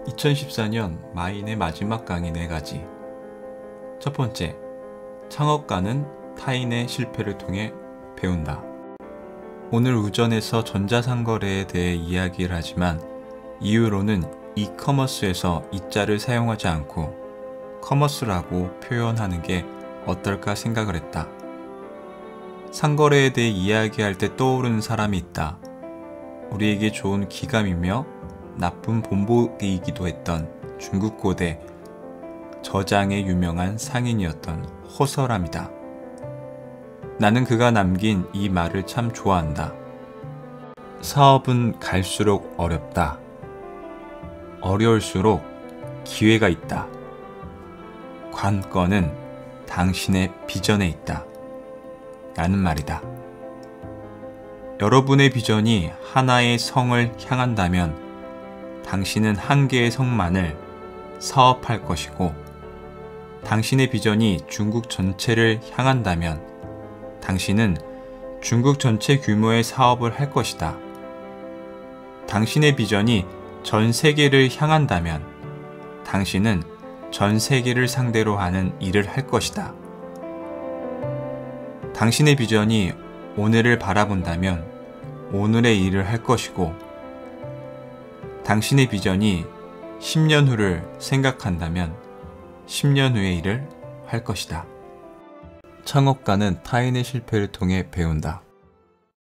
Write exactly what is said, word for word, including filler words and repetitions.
이천십사 년 마인의 마지막 강의 네 가지. 첫 번째, 창업가는 타인의 실패를 통해 배운다. 오늘 우전에서 전자상거래에 대해 이야기를 하지만 이후로는 이커머스에서 이자를 사용하지 않고 커머스라고 표현하는 게 어떨까 생각을 했다. 상거래에 대해 이야기할 때 떠오르는 사람이 있다. 우리에게 좋은 기감이며 나쁜 본보기이기도 했던 중국 고대 저장의 유명한 상인이었던 호서람이다. 나는 그가 남긴 이 말을 참 좋아한다. 사업은 갈수록 어렵다. 어려울수록 기회가 있다. 관건은 당신의 비전에 있다. 라는 말이다. 여러분의 비전이 하나의 성을 향한다면 당신은 한 개의 성만을 사업할 것이고, 당신의 비전이 중국 전체를 향한다면 당신은 중국 전체 규모의 사업을 할 것이다. 당신의 비전이 전 세계를 향한다면 당신은 전 세계를 상대로 하는 일을 할 것이다. 당신의 비전이 오늘을 바라본다면 오늘의 일을 할 것이고, 당신의 비전이 십 년 후를 생각한다면 십 년 후의 일을 할 것이다. 창업가는 타인의 실패를 통해 배운다.